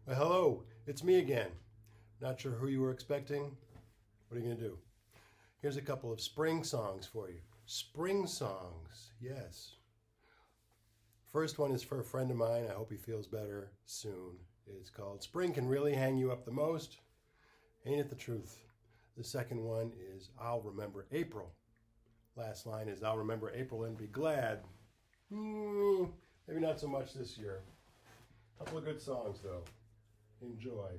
Well, hello, it's me again. Not sure who you were expecting. What are you going to do? Here's a couple of spring songs for you. Spring songs, yes. First one is for a friend of mine. I hope he feels better soon. It's called Spring Can Really Hang You Up the Most. Ain't it the truth? The second one is I'll Remember April. Last line is I'll remember April and be glad. Maybe not so much this year. A couple of good songs though. Enjoy.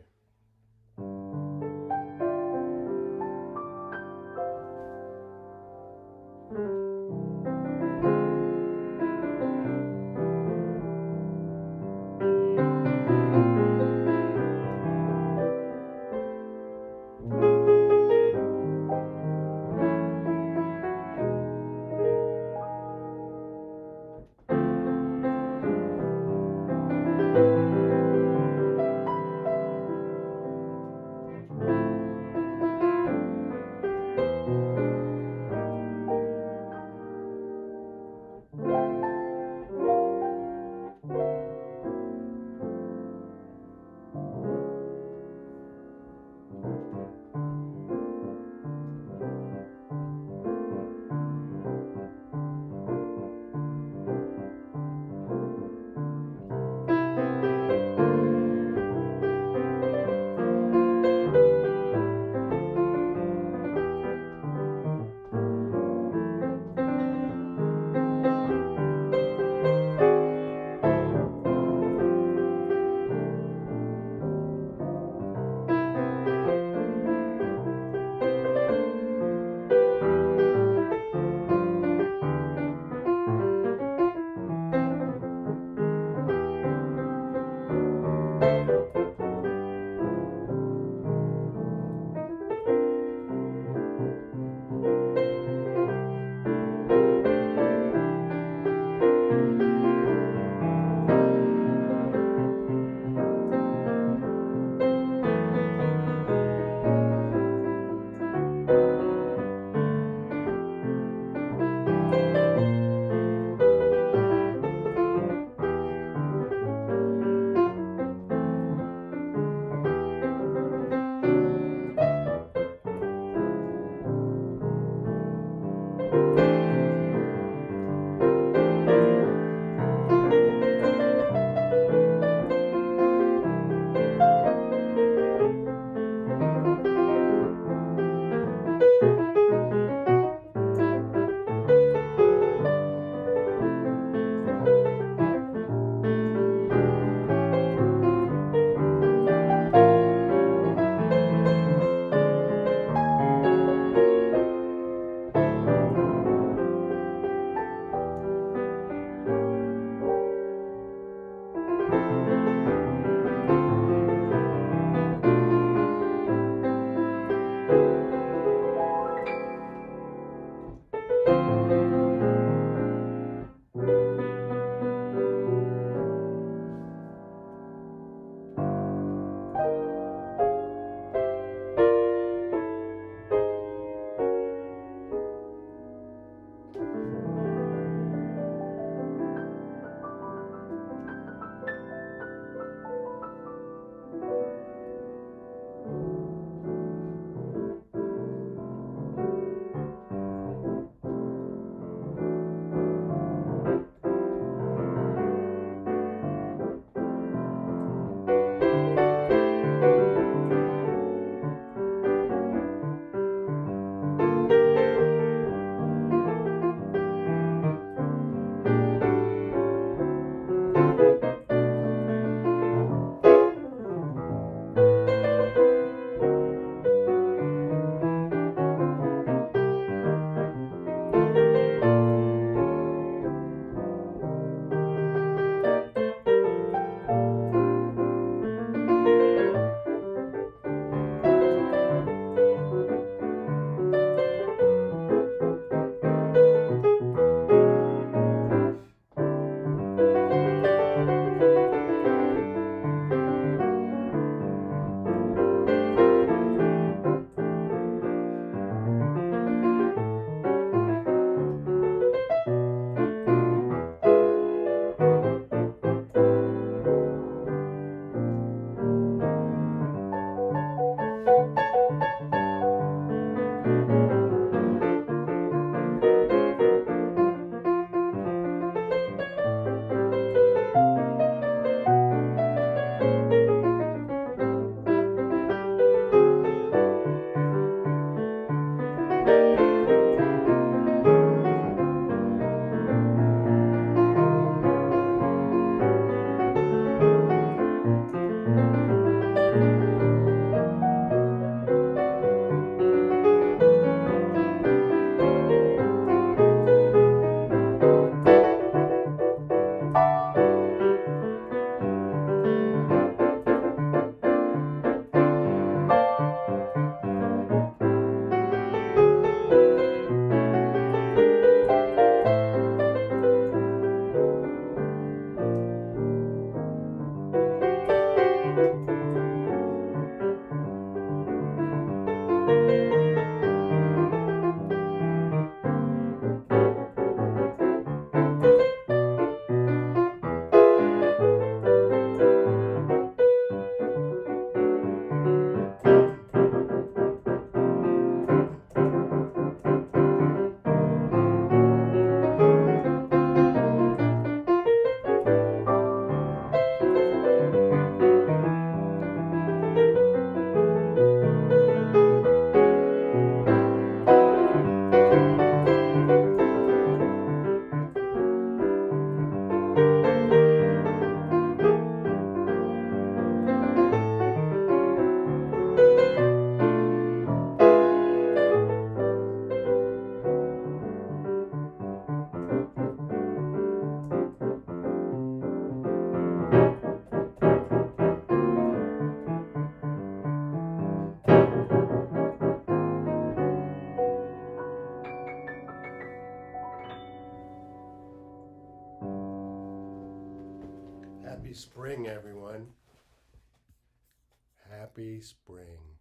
Happy spring, everyone. Happy spring.